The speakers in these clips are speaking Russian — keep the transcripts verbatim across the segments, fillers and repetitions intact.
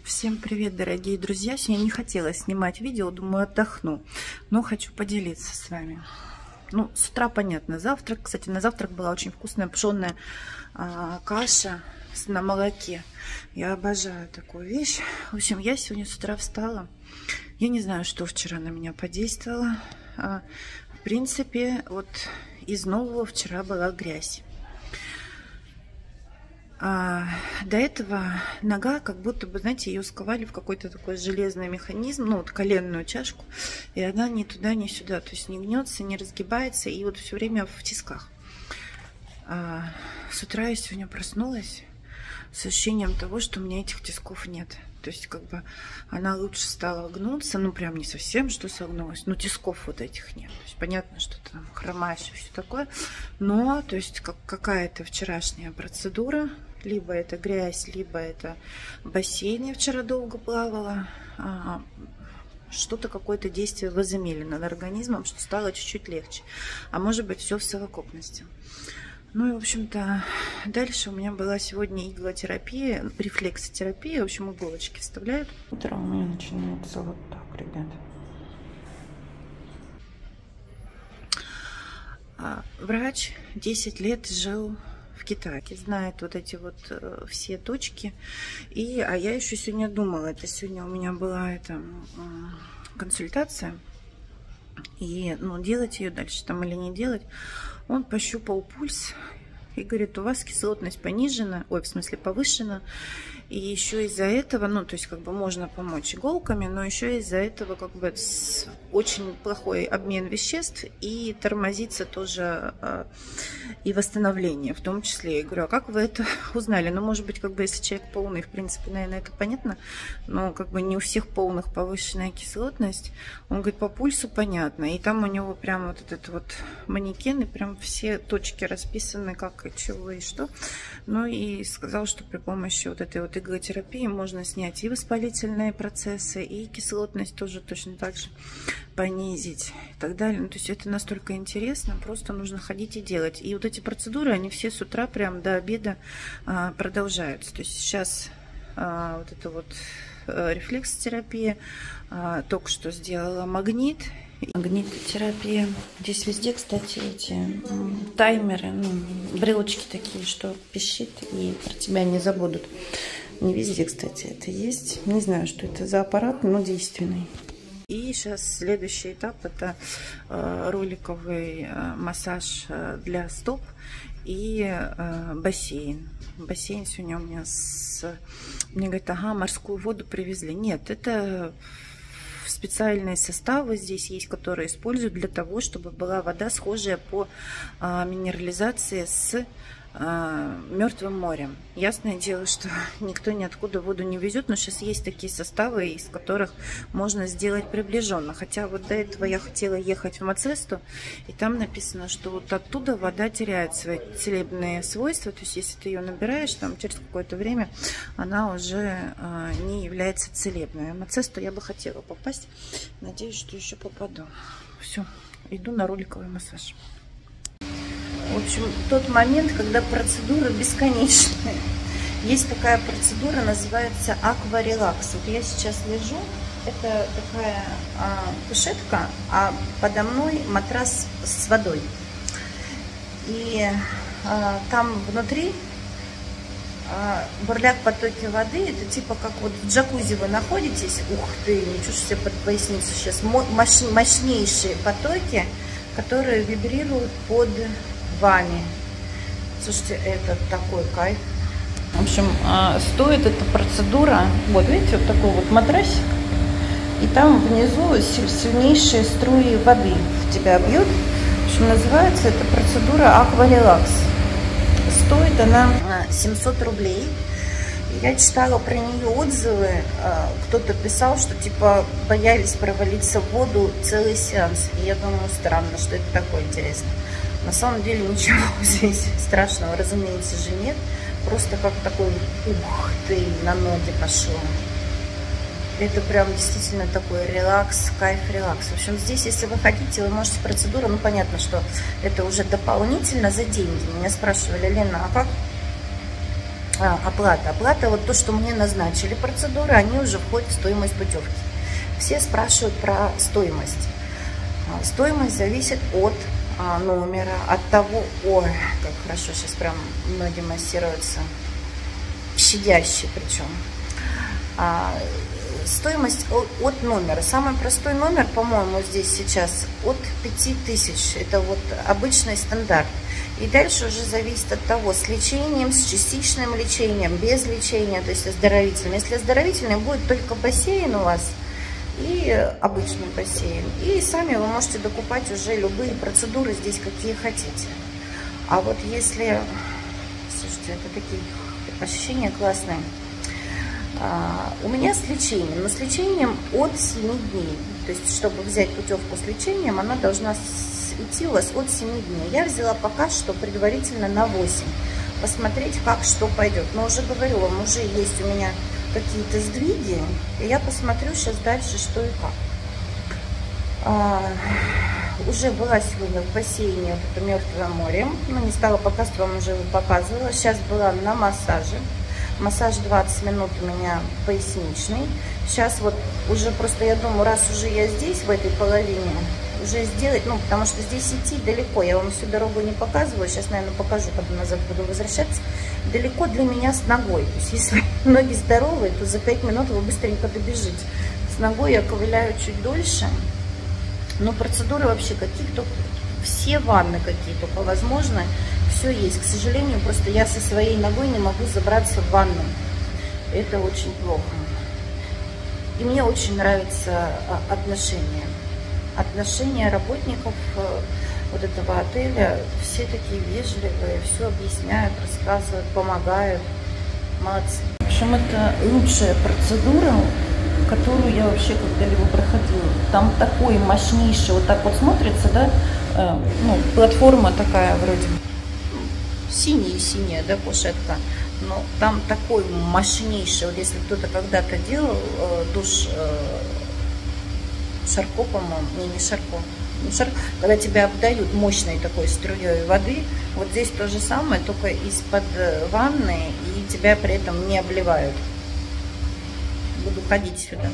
Всем привет, дорогие друзья! Сегодня не хотела снимать видео, думаю, отдохну, но хочу поделиться с вами. Ну, с утра понятно, завтрак. Кстати, на завтрак была очень вкусная пшенная а, каша на молоке. Я обожаю такую вещь. В общем, я сегодня с утра встала. Я не знаю, что вчера на меня подействовало. А, в принципе, вот из нового вчера была грязь. А, до этого нога, как будто бы, знаете, ее сковали в какой-то такой железный механизм, ну вот коленную чашку, и она ни туда, ни сюда, то есть не гнется, не разгибается, и вот все время в тисках. А, с утра я сегодня проснулась с ощущением того, что у меня этих тисков нет. То есть как бы она лучше стала гнуться, ну прям не совсем, что согнулась, но тисков вот этих нет. То есть понятно, что ты там хромаешь и все такое, но то есть как какая-то вчерашняя процедура, либо это грязь, либо это бассейн, я вчера долго плавала, а, что-то, какое-то действие возымели над организмом, что стало чуть-чуть легче, а может быть все в совокупности. Ну и, в общем-то, дальше у меня была сегодня иглотерапия, рефлексотерапия. В общем, иголочки вставляют. Утро у меня начинается вот так, ребят. Врач десять лет жил в Китае, знает вот эти вот э, все точки. И, а я еще сегодня думала, это сегодня у меня была эта э, консультация. И, ну, делать ее дальше там или не делать. Он пощупал пульс и говорит, у вас кислотность понижена, ой, в смысле повышена. И еще из-за этого, ну, то есть как бы можно помочь иголками, но еще из-за этого как бы очень плохой обмен веществ и тормозится тоже э, и восстановление в том числе. Я говорю, а как вы это узнали? Ну, может быть, как бы если человек полный, в принципе, наверное, это понятно, но как бы не у всех полных повышенная кислотность. Он говорит, по пульсу понятно. И там у него прям вот этот вот манекен, и прям все точки расписаны, как и чего и что. Ну и сказал, что при помощи вот этой вот иглотерапии можно снять и воспалительные процессы, и кислотность тоже точно так же понизить и так далее. Ну, то есть это настолько интересно, просто нужно ходить и делать. И вот эти процедуры, они все с утра прям до обеда а, продолжаются. То есть сейчас а, вот это вот а, рефлексотерапия, а, только что сделала магнит. Магнитотерапия. Здесь везде, кстати, эти таймеры, ну, брелочки такие, что пищит и про тебя не забудут. Не везде, кстати, это есть. Не знаю, что это за аппарат, но действенный. И сейчас следующий этап — это э, роликовый э, массаж э, для стоп и э, бассейн. Бассейн сегодня у меня с... Мне говорят, ага, морскую воду привезли. Нет, это... специальные составы здесь есть, которые используют для того, чтобы была вода схожая по а, минерализации с а, Мертвым морем. Ясное дело, что никто ниоткуда воду не везет, но сейчас есть такие составы, из которых можно сделать приближенно. Хотя вот до этого я хотела ехать в Мацесту, и там написано, что вот оттуда вода теряет свои целебные свойства. То есть если ты ее набираешь, там через какое-то время она уже а, не является целебной. А в Мацесту я бы хотела попасть. Надеюсь, что еще попаду. Все, иду на роликовый массаж. В общем, тот момент, когда процедура бесконечная. Есть такая процедура, называется акварелакс. Вот я сейчас лежу, это такая а, кушетка, а подо мной матрас с водой. И а, там внутри а, бурлят потоки воды. Это типа как вот в джакузи вы находитесь. Ух ты, ничего себе, под поясницу сейчас. Мощнейшие потоки, которые вибрируют под вами. Слушайте, это такой кайф. В общем, стоит эта процедура. Вот видите, вот такой вот матрасик, и там внизу сильнейшие струи воды в тебя бьют. В общем, называется эта процедура акварелакс. Стоит она семьсот рублей. Я читала про нее отзывы. Кто-то писал, что типа боялись провалиться в воду целый сеанс. И я думаю, странно, что это такое интересно. На самом деле ничего здесь страшного, разумеется, же нет. Просто как такой, ух ты, на ноги пошло. Это прям действительно такой релакс, кайф, релакс. В общем, здесь, если вы хотите, вы можете процедуру, ну понятно, что это уже дополнительно за деньги. Меня спрашивали, Лена, а как А, оплата. Оплата, вот то, что мне назначили процедуры, они уже входят в стоимость путевки. Все спрашивают про стоимость. А, стоимость зависит от а, номера, от того, ой, как хорошо, сейчас прям ноги массируются, щадящие причем. А, стоимость от, от номера. Самый простой номер, по-моему, здесь сейчас от пяти тысяч. Это вот обычный стандарт. И дальше уже зависит от того, с лечением, с частичным лечением, без лечения, то есть оздоровительным. Если оздоровительный, будет только бассейн у вас и обычный бассейн. И сами вы можете докупать уже любые процедуры здесь, какие хотите. А вот если... Слушайте, это такие ощущения классные. А, у меня с лечением, но с лечением от семи дней. То есть, чтобы взять путевку с лечением, она должна идти у вас от семи дней. Я взяла пока что предварительно на восемь. Посмотреть, как что пойдет. Но уже говорю вам, уже есть у меня какие-то сдвиги. И я посмотрю сейчас дальше, что и как. А, уже была сегодня в бассейне, вот это Мертвое море. Ну, не стала показывать, вам уже его показывала. Сейчас была на массаже. Массаж двадцать минут у меня поясничный. Сейчас вот уже просто я думаю, раз уже я здесь, в этой половине, уже сделать, ну, потому что здесь идти далеко. Я вам всю дорогу не показываю. Сейчас, наверное, покажу, когда назад буду возвращаться. Далеко для меня с ногой. То есть, если ноги здоровые, то за пять минут вы быстренько добежите. С ногой я ковыляю чуть дольше. Но процедуры вообще каких-то, все ванны какие только возможны. Все есть. К сожалению, просто я со своей ногой не могу забраться в ванну. Это очень плохо. И мне очень нравится отношение. Отношения работников вот этого отеля. Все такие вежливые, все объясняют, рассказывают, помогают. Молодцы. В общем, это лучшая процедура, которую я вообще когда-либо проходила. Там такой мощнейший, вот так вот смотрится, да, э, ну, платформа такая вроде синяя-синяя, да, кушетка, но там такой мощнейший, вот если кто-то когда-то делал э, душ э, Шарко, по-моему, не, не Шарко, не Шарко, когда тебя обдают мощной такой струей воды, вот здесь то же самое, только из-под ванны, и тебя при этом не обливают. Буду ходить сюда.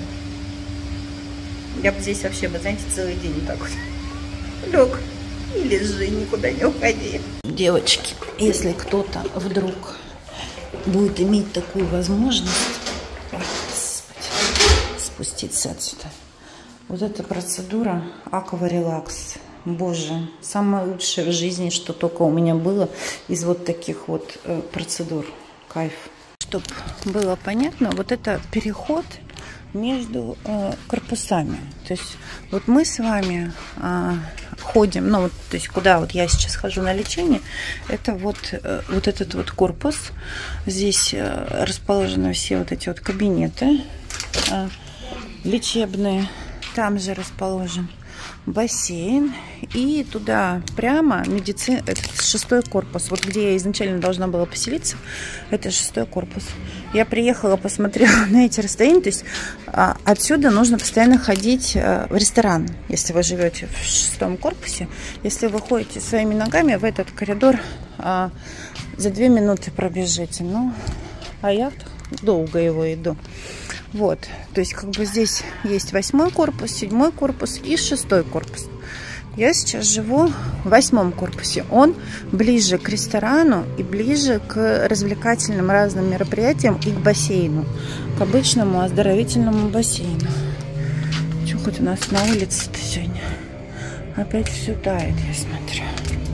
Я бы здесь вообще, бы, знаете, целый день так вот лег и лежи, никуда не уходи. Девочки, если кто-то вдруг будет иметь такую возможность, ой, Господи, спуститься отсюда. Вот эта процедура Акварелакс. Боже, самое лучшее в жизни, что только у меня было из вот таких вот э, процедур. Кайф. Чтобы было понятно, вот это переход между э, корпусами. То есть вот мы с вами э, ходим, ну вот, то есть куда вот я сейчас хожу на лечение, это вот, э, вот этот вот корпус. Здесь э, расположены все вот эти вот кабинеты э, лечебные. Там же расположен бассейн, и туда прямо медицин, этот шестой корпус, вот где я изначально должна была поселиться, это шестой корпус. Я приехала, посмотрела на эти расстояния, то есть а, отсюда нужно постоянно ходить а, в ресторан, если вы живете в шестом корпусе. Если вы ходите своими ногами в этот коридор, а, за две минуты пробежите. Ну, а я долго его иду. Вот, то есть как бы здесь есть восьмой корпус, седьмой корпус и шестой корпус. Я сейчас живу в восьмом корпусе. Он ближе к ресторану и ближе к развлекательным разным мероприятиям и к бассейну, к обычному оздоровительному бассейну. Что хоть у нас на улице-то сегодня? Опять все тает, я смотрю.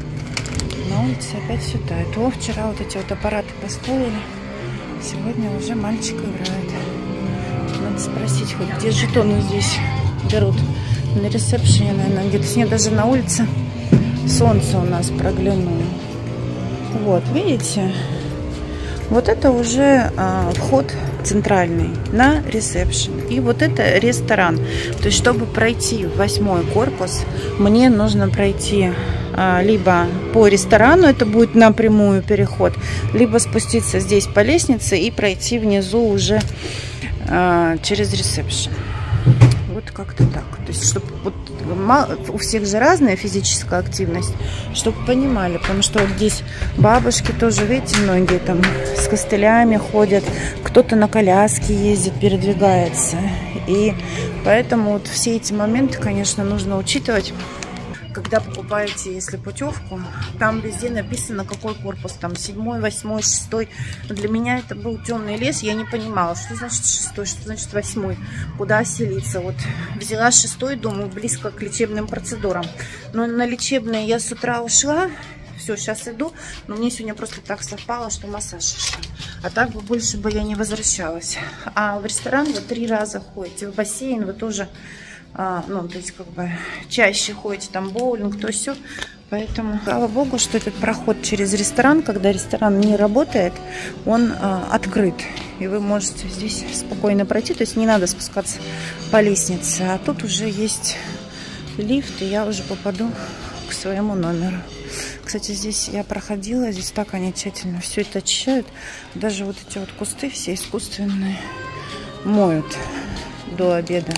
На улице опять все тает. О, вчера вот эти вот аппараты поставили. Сегодня уже мальчик играет. Надо спросить, хоть где жетоны здесь берут. На ресепшене, наверное, где-то. Снег даже на улице. Солнце у нас проглянуло. Вот, видите? Вот это уже а, вход центральный на ресепшн. И вот это ресторан. То есть, чтобы пройти в восьмой корпус, мне нужно пройти а, либо по ресторану, это будет напрямую переход, либо спуститься здесь по лестнице и пройти внизу уже через ресепшн. вот как-то так. То есть, чтобы вот, у всех же разная физическая активность, чтобы понимали, потому что вот здесь бабушки тоже, видите, многие там с костылями ходят, кто-то на коляске ездит, передвигается. И поэтому вот все эти моменты, конечно, нужно учитывать. Когда покупаете, если путевку, там везде написано, какой корпус, там седьмой, восьмой, шестой. Для меня это был темный лес, я не понимала, что значит шестой, что значит восьмой, куда селиться. Вот взяла шестой, думаю, близко к лечебным процедурам. Но на лечебные я с утра ушла, все, сейчас иду, но мне сегодня просто так совпало, что массаж еще. А так бы больше бы я не возвращалась. А в ресторан вы три раза ходите, в бассейн вы тоже... А, ну, то есть, как бы, чаще ходите, там, боулинг, то все. Поэтому, слава богу, что этот проход через ресторан, когда ресторан не работает, он а, открыт. И вы можете здесь спокойно пройти, то есть не надо спускаться по лестнице. А тут уже есть лифт, и я уже попаду к своему номеру. Кстати, здесь я проходила, здесь так они тщательно все это очищают. Даже вот эти вот кусты все искусственные моют до обеда.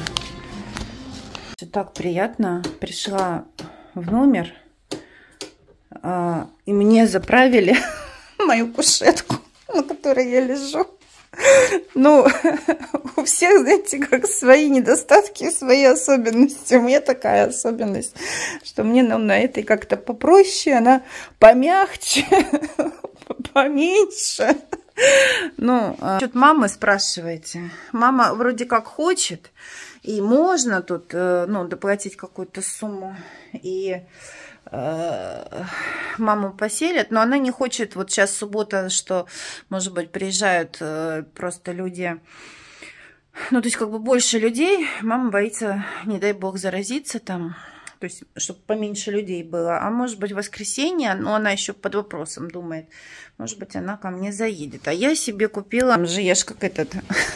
Так приятно. Пришла в номер, а, и мне заправили мою кушетку, на которой я лежу. Ну, у всех, знаете, как свои недостатки, свои особенности. У меня такая особенность, что мне ну, на этой как-то попроще, она помягче, поменьше. Ну, что-то мамы спрашиваете. Мама вроде как хочет. И можно тут, ну, доплатить какую-то сумму, и э, маму поселят, но она не хочет, вот сейчас суббота, что, может быть, приезжают э, просто люди, ну, то есть, как бы больше людей, мама боится, не дай бог, заразиться там, то есть, чтобы поменьше людей было, а может быть, в воскресенье, но она еще под вопросом думает, может быть, она ко мне заедет, а я себе купила, там же ешь как этот...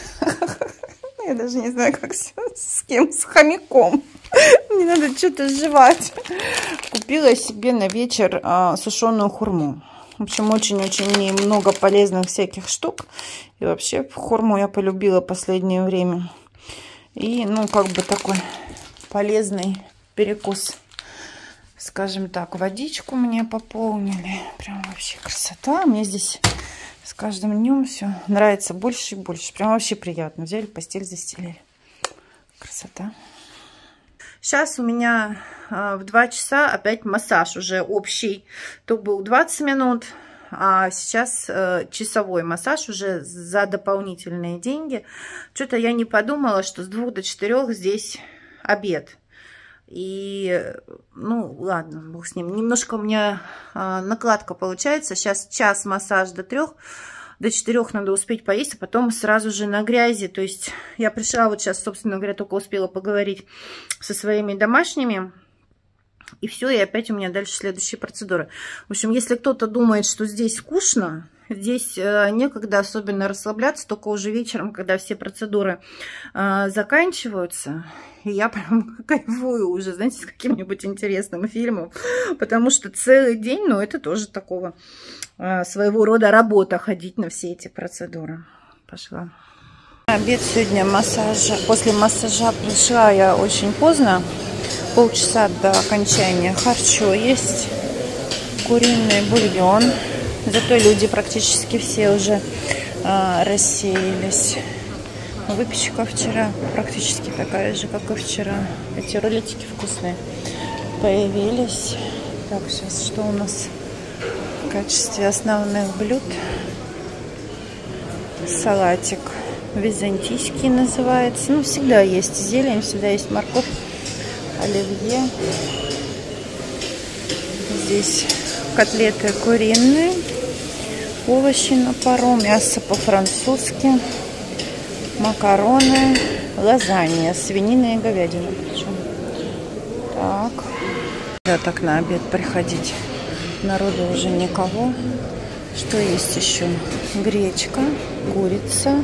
Я даже не знаю, как с, с кем, с хомяком. Мне надо что-то жевать. Купила себе на вечер а, сушеную хурму. В общем, очень-очень много полезных всяких штук. И вообще хурму я полюбила в последнее время. И, ну, как бы такой полезный перекус. Скажем так, водичку мне пополнили. Прям вообще красота. Мне здесь... С каждым днем все нравится больше и больше. Прям вообще приятно. Взяли, постель застелили. Красота. Сейчас у меня э, в два часа опять массаж уже общий. То был двадцать минут, а сейчас э, часовой массаж уже за дополнительные деньги. Что-то я не подумала, что с двух до четырёх здесь обед. И, ну, ладно, бог с ним. Немножко у меня а, накладка получается. Сейчас час массаж до трех, до четырех надо успеть поесть, а потом сразу же на грязи. То есть я пришла вот сейчас, собственно говоря, только успела поговорить со своими домашними. И все, и опять у меня дальше следующие процедуры. В общем, если кто-то думает, что здесь скучно, здесь э, некогда особенно расслабляться, только уже вечером, когда все процедуры э, заканчиваются. И я прям кайфую уже, знаете, с каким-нибудь интересным фильмом. Потому что целый день, ну, это тоже такого э, своего рода работа, ходить на все эти процедуры. Пошла. Обед сегодня массажа. После массажа пришла я очень поздно. Полчаса до окончания. Харчо есть. Куриный бульон. Зато люди практически все уже э, рассеялись. Выпечка вчера практически такая же, как и вчера. Эти рулетики вкусные появились. Так, сейчас что у нас в качестве основных блюд? Салатик византийский называется. Ну, всегда есть зелень, всегда есть морковь, оливье. Здесь котлеты куриные, овощи на пару, мясо по-французски, макароны, лазанья, свинина и говядина. Так. Да, так на обед приходить. Народу уже никого. Что есть еще? Гречка, курица,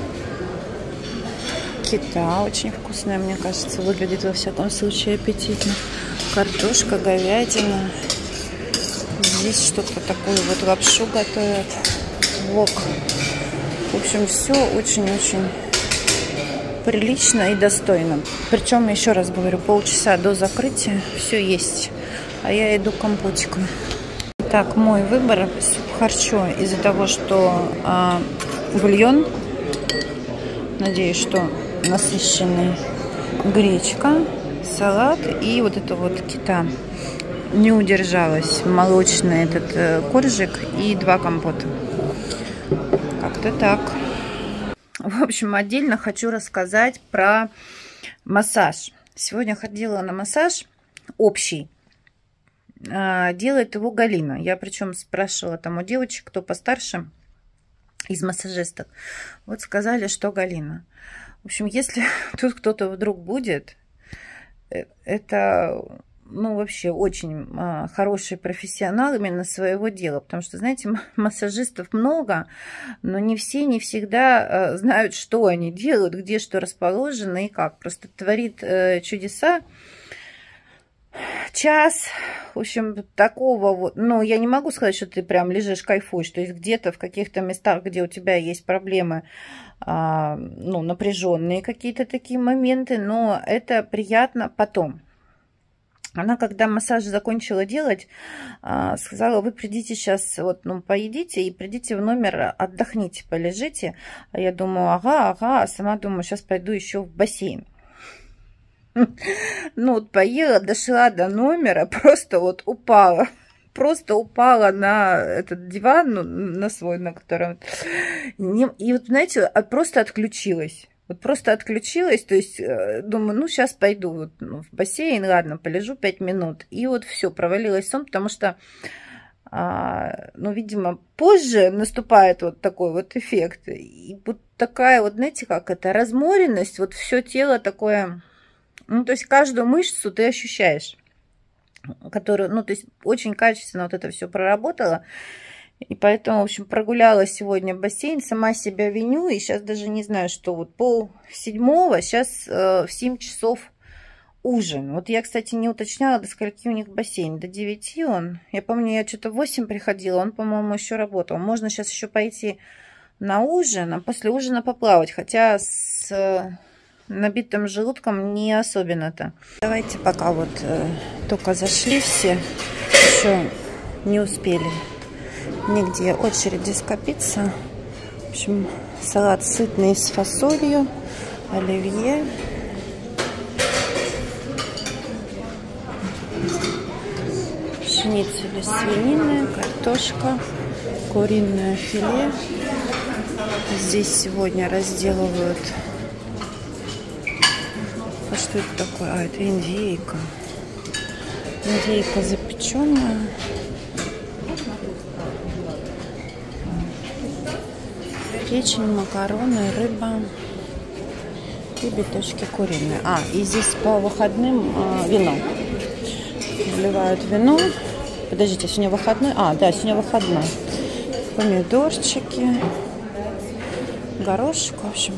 кита. Очень вкусная, мне кажется. Выглядит во всяком случае аппетитно. Картошка, говядина. Здесь что-то такое вот лапшу готовят. Лук. В общем, все очень-очень прилично и достойно. Причем, еще раз говорю, полчаса до закрытия все есть. А я иду к компотику. Так, мой выбор суп харчо из-за того, что а, бульон, надеюсь, что насыщенный, гречка, салат и вот это вот кита. Не удержалась, молочный этот э, коржик и два компота. Как-то так. В общем, отдельно хочу рассказать про массаж. Сегодня ходила на массаж общий. Делает его Галина. Я причем спрашивала там у девочек, кто постарше из массажисток. Вот сказали, что Галина. В общем, если тут кто-то вдруг будет, это, ну, вообще очень хороший профессионал именно своего дела. Потому что, знаете, массажистов много, но не все, не всегда знают, что они делают, где что расположено и как. Просто творит чудеса. Час, в общем, такого вот, ну, я не могу сказать, что ты прям лежишь, кайфуешь, то есть где-то в каких-то местах, где у тебя есть проблемы, а, ну, напряженные какие-то такие моменты, но это приятно потом. Она, когда массаж закончила делать, а, сказала, вы придите сейчас, вот, ну, поедите и придите в номер, отдохните, полежите. А я думаю, ага, ага, а сама думаю, сейчас пойду еще в бассейн. Ну, вот поела, дошла до номера, просто вот упала. Просто упала на этот диван, ну, на свой, на котором... И вот, знаете, просто отключилась. Вот просто отключилась, то есть думаю, ну, сейчас пойду вот в бассейн, ладно, полежу пять минут. И вот все, провалилась в сон, потому что, а, ну, видимо, позже наступает вот такой вот эффект. И вот такая вот, знаете, как это, разморенность, вот все тело такое... Ну, то есть каждую мышцу ты ощущаешь, которую, ну, то есть очень качественно вот это все проработала. И поэтому, в общем, прогуляла сегодня бассейн, сама себя виню. И сейчас даже не знаю, что вот пол седьмого, сейчас э, в семь часов ужин. Вот я, кстати, не уточняла, до скольки у них бассейн. До девяти он. Я помню, я что-то в восемь приходила, он, по-моему, еще работал. Можно сейчас еще пойти на ужин, а после ужина поплавать. Хотя с... набитым желудком не особенно-то. Давайте пока вот э, только зашли все, еще не успели нигде очереди скопиться. В общем, салат сытный с фасолью, оливье. Шницель из свинины, картошка, куриное филе. Здесь сегодня разделывают... А что это такое? А, это индейка. Индейка запеченная. Печень, макароны, рыба и биточки куриные. А, и здесь по выходным а, вино. Вливают вино. Подождите, сегодня выходной? А, да, сегодня выходной. Помидорчики, горошек, в общем.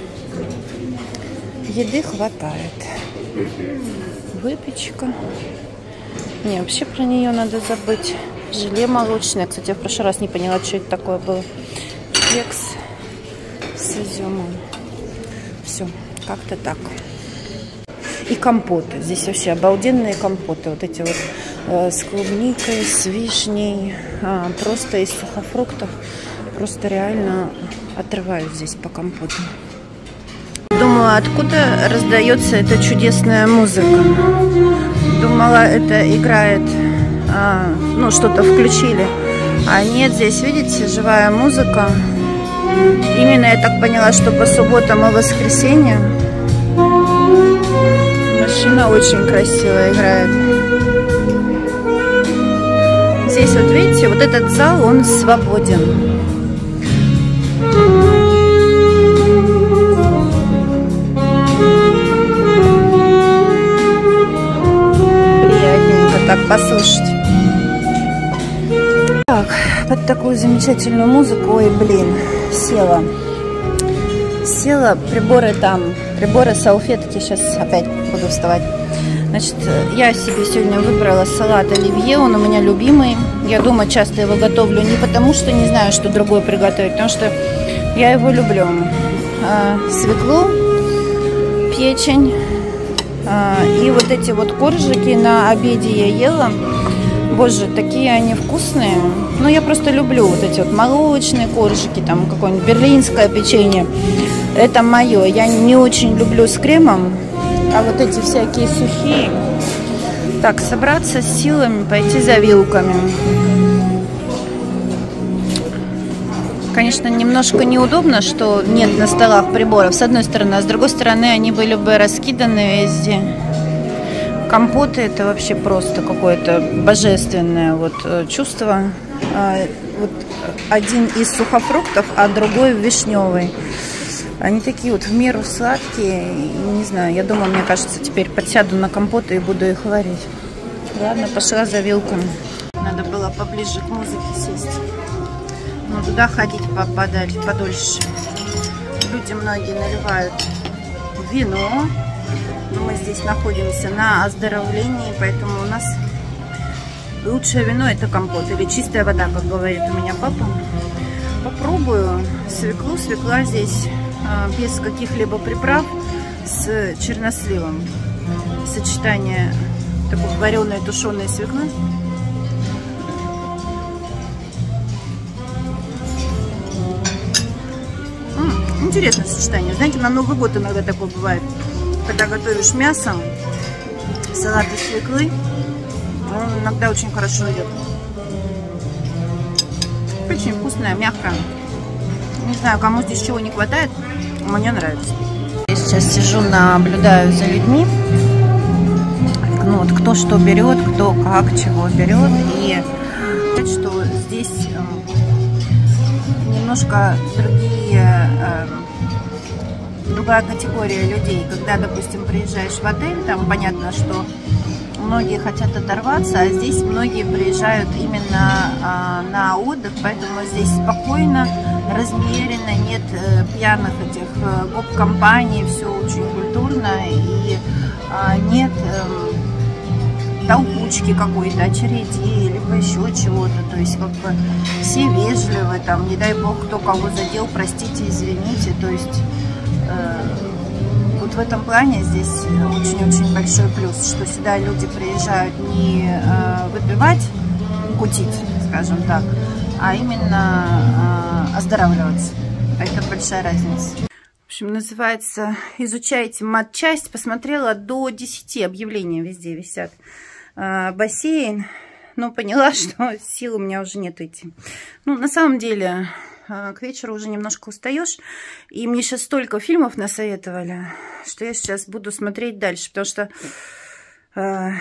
Еды хватает. Выпечка. Не, вообще про нее надо забыть. Желе молочное. Кстати, я в прошлый раз не поняла, что это такое было. Кекс с изюмом. Все, как-то так. И компоты. Здесь вообще обалденные компоты. Вот эти вот э, с клубникой, с вишней. А, просто из сухофруктов. Просто реально отрываюсь здесь по компоту. Думала, откуда раздается эта чудесная музыка. Думала, это играет, а, ну, что-то включили. А нет, здесь, видите, живая музыка. Именно, я так поняла, что по субботам и воскресеньям. Машина очень красиво играет. Здесь, вот видите, вот этот зал, он свободен. Так, послушать. Так, под такую замечательную музыку, ой, блин, села. Села, приборы там, приборы, салфетки, сейчас опять буду вставать. Значит, я себе сегодня выбрала салат оливье, он у меня любимый. Я дома часто его готовлю не потому, что не знаю, что другое приготовить, потому что я его люблю. А, свеклу, печень. И вот эти вот коржики на обеде я ела. Боже, такие они вкусные. Ну, я просто люблю вот эти вот молочные коржики, там какое-нибудь берлинское печенье. Это мое. Я не очень люблю с кремом, а вот эти всякие сухие. Так, собраться с силами, пойти за вилками. Конечно, немножко неудобно, что нет на столах приборов, с одной стороны, а с другой стороны, они были бы раскиданы везде. Компоты — это вообще просто какое-то божественное вот чувство. Вот один из сухофруктов, а другой вишневый. Они такие вот в меру сладкие. Не знаю, я думаю, мне кажется, теперь подсяду на компоты и буду их варить. Ладно, пошла за вилками. Надо было поближе к музыке сесть. Но туда ходить подаль, подольше. Люди многие наливают вино. Но мы здесь находимся на оздоровлении, поэтому у нас лучшее вино — это компот или чистая вода, как говорит у меня папа. Попробую свеклу. Свекла здесь а, без каких-либо приправ, с черносливом. Сочетание такой вареной тушеной свеклы. М -м, интересное сочетание. Знаете, на Новый год иногда такое бывает. Когда готовишь мясо, салат из свеклы, он иногда очень хорошо идет. Очень вкусная, мягкая. Не знаю, кому здесь чего не хватает, мне нравится. Я сейчас сижу, наблюдаю за людьми. Ну, вот кто что берет, кто как чего берет. И что здесь немножко другие... другая категория людей. Когда, допустим, приезжаешь в отель, там понятно, что многие хотят оторваться, а здесь многие приезжают именно а, на отдых, поэтому здесь спокойно, размеренно, нет э, пьяных этих э, гоп-компаний, все очень культурно, и а, нет э, толкучки какой-то, очередей, либо еще чего-то, то есть как бы все вежливы, там, не дай бог, кто кого задел, простите, извините, то есть вот в этом плане здесь очень-очень большой плюс, что сюда люди приезжают не э, выпивать, кутить, скажем так, а именно э, оздоравливаться. Это большая разница. В общем, называется «Изучайте матчасть». Посмотрела до десяти, объявления везде висят. Э, бассейн. Но поняла, что сил у меня уже нет идти. Ну, на самом деле... К вечеру уже немножко устаешь. И мне сейчас столько фильмов насоветовали, что я сейчас буду смотреть дальше. Потому что, э,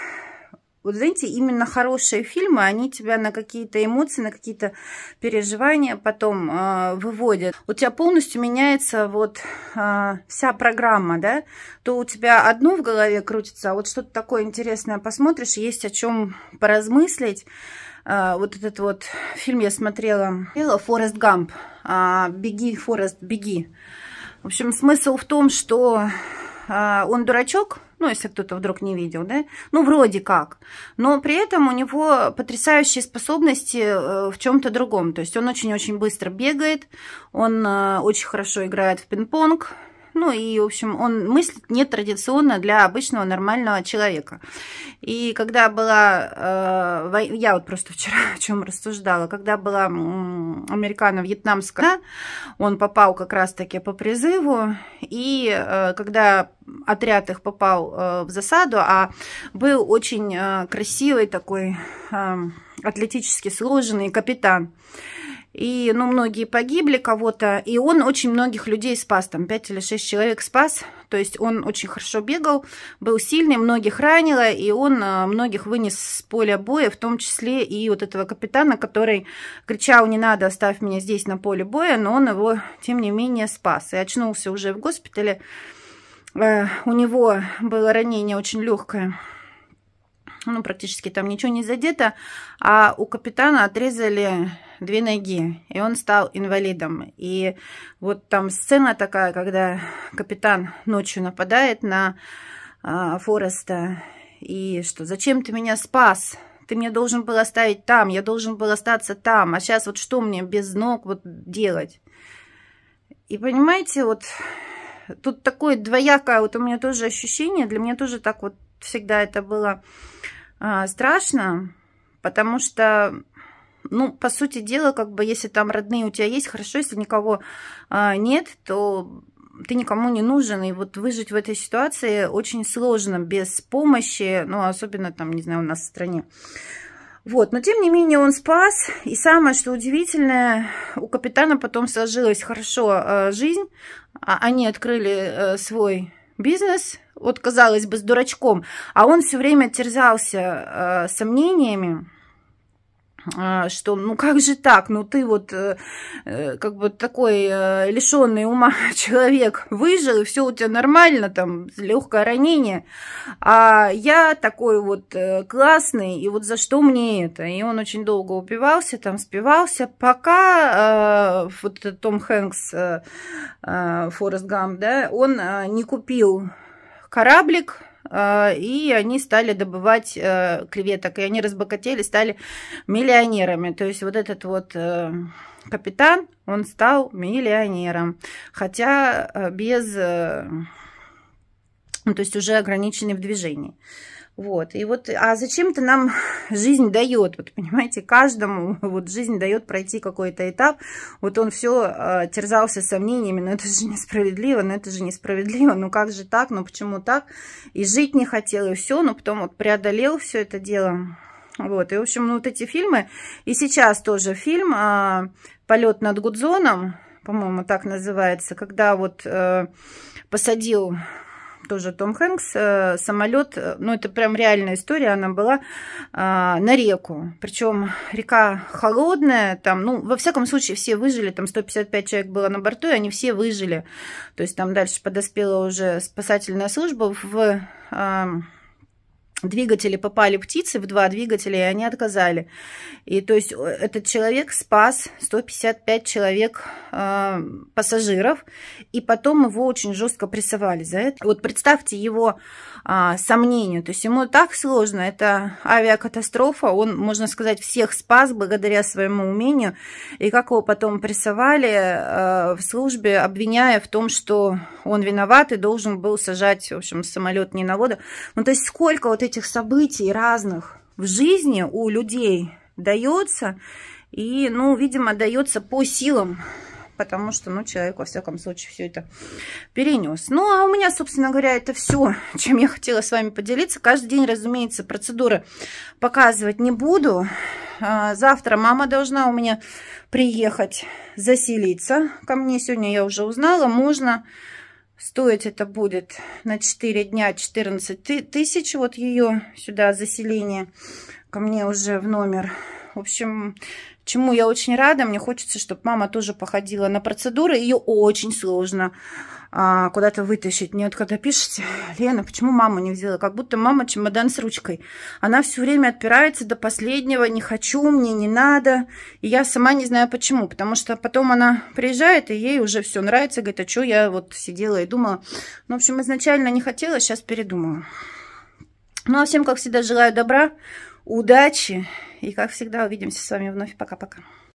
вот знаете, именно хорошие фильмы, они тебя на какие-то эмоции, на какие-то переживания потом э, выводят. У тебя полностью меняется вот э, вся программа, да? То у тебя одно в голове крутится, а вот что-то такое интересное посмотришь, есть о чем поразмыслить. Uh, вот этот вот фильм я смотрела, «Форест Гамп», uh, «Беги, Форест, беги». В общем, смысл в том, что uh, он дурачок, ну, если кто-то вдруг не видел, да, ну, вроде как, но при этом у него потрясающие способности uh, в чем-то другом, то есть он очень-очень быстро бегает, он uh, очень хорошо играет в пинг-понг. Ну и, в общем, он мыслит нетрадиционно для обычного нормального человека. И когда была, э, я вот просто вчера о чем рассуждала, когда была американо-вьетнамская, он попал как раз-таки по призыву, и э, когда отряд их попал э, в засаду, а был очень э, красивый такой э, атлетически сложенный капитан. И, ну, многие погибли кого-то, и он очень многих людей спас, там пять или шесть человек спас, то есть он очень хорошо бегал, был сильный, многих ранило, и он многих вынес с поля боя, в том числе и вот этого капитана, который кричал: не надо, оставь меня здесь на поле боя, но он его, тем не менее, спас. И очнулся уже в госпитале, у него было ранение очень легкое. Ну, практически там ничего не задето, а у капитана отрезали две ноги, и он стал инвалидом. И вот там сцена такая, когда капитан ночью нападает на а, Фореста, и что: зачем ты меня спас? Ты меня должен был оставить там, я должен был остаться там, а сейчас вот что мне без ног вот делать? И понимаете, вот тут такое двоякое, вот у меня тоже ощущение, для меня тоже так вот всегда это было а, страшно, потому что, ну, по сути дела, как бы, если там родные у тебя есть, хорошо, если никого а, нет, то ты никому не нужен, и вот выжить в этой ситуации очень сложно без помощи, ну, особенно там, не знаю, у нас в стране. Вот, но тем не менее он спас, и самое, что удивительное, у капитана потом сложилась хорошо э, жизнь, они открыли э, свой бизнес, вот, казалось бы, с дурачком, а он все время терзался э, сомнениями, что, ну как же так, ну ты вот э, как бы такой э, лишенный ума человек выжил, и все у тебя нормально, там легкое ранение, а я такой вот э, классный, и вот за что мне это? И он очень долго упивался, там спивался, пока э, вот Том Хэнкс, э, э, Форест Гамп, да, он э, не купил кораблик, и они стали добывать креветок, и они разбогатели, стали миллионерами. То есть вот этот вот капитан, он стал миллионером, хотя без, ну, то есть уже ограниченный в движении. Вот, и вот, а зачем-то нам жизнь дает, вот понимаете, каждому вот жизнь дает пройти какой-то этап, вот он все э, терзался сомнениями, но это же несправедливо, но это же несправедливо, ну как же так, ну почему так, и жить не хотел, и все, но потом вот преодолел все это дело, вот, и в общем, ну вот эти фильмы, и сейчас тоже фильм э, «Полет над Гудзоном», по-моему, так называется, когда вот э, посадил... тоже Том Хэнкс, э, самолет, ну это прям реальная история, она была э, на реку, причем река холодная, там, ну во всяком случае все выжили, там сто пятьдесят пять человек было на борту, и они все выжили, то есть там дальше подоспела уже спасательная служба, в э, двигатели попали птицы, в два двигателя, и они отказали. И то есть этот человек спас сто пятьдесят пять человек э, пассажиров, и потом его очень жестко прессовали за это. Вот представьте его э, сомнения, то есть ему так сложно, это авиакатастрофа, он, можно сказать, всех спас благодаря своему умению, и как его потом прессовали э, в службе, обвиняя в том, что он виноват и должен был сажать, в общем, самолет не на воду. Ну, то есть сколько вот этих событий разных в жизни у людей дается, и, ну, видимо, дается по силам, потому что, ну, человек, во всяком случае, все это перенес. Ну, а у меня, собственно говоря, это все, чем я хотела с вами поделиться. Каждый день, разумеется, процедуры показывать не буду. Завтра мама должна у меня приехать заселиться ко мне. Сегодня я уже узнала, можно... Стоить это будет на четыре дня четырнадцать тысяч, вот ее сюда заселение ко мне уже в номер. В общем, чему я очень рада, мне хочется, чтобы мама тоже походила на процедуры, ее очень сложно а, куда-то вытащить. Мне вот когда пишете, Лена, почему маму не взяла? Как будто мама чемодан с ручкой. Она все время отпирается до последнего, не хочу, мне не надо. И я сама не знаю почему, потому что потом она приезжает, и ей уже все нравится, говорит, а что я вот сидела и думала. Ну, в общем, изначально не хотела, сейчас передумала. Ну, а всем, как всегда, желаю добра, удачи, и, как всегда, увидимся с вами вновь. Пока-пока.